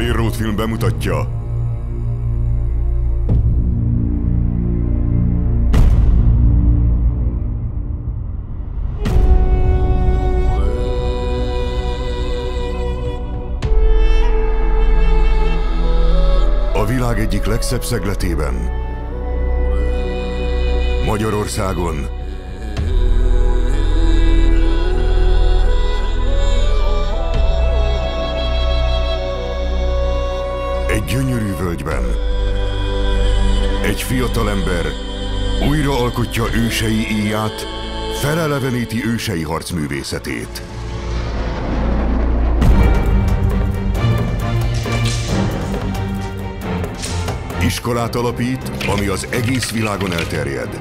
Lee Roth film bemutatja. A világ egyik legszebb szegletében, Magyarországon, egy gyönyörű völgyben, egy fiatalember újra alkotja ősei íját, feleleveníti ősei harcművészetét. Iskolát alapít, ami az egész világon elterjed.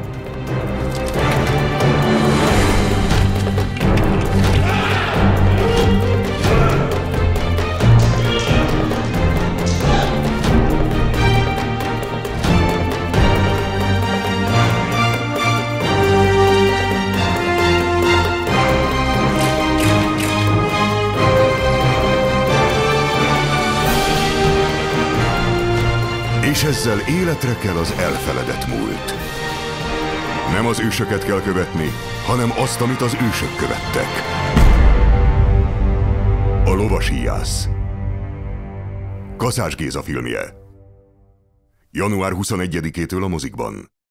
És ezzel életre kell az elfeledett múlt. Nem az ősöket kell követni, hanem azt, amit az ősök követtek. A Lovasíjász. Kaszás Géza filmje. Január 21-től a mozikban.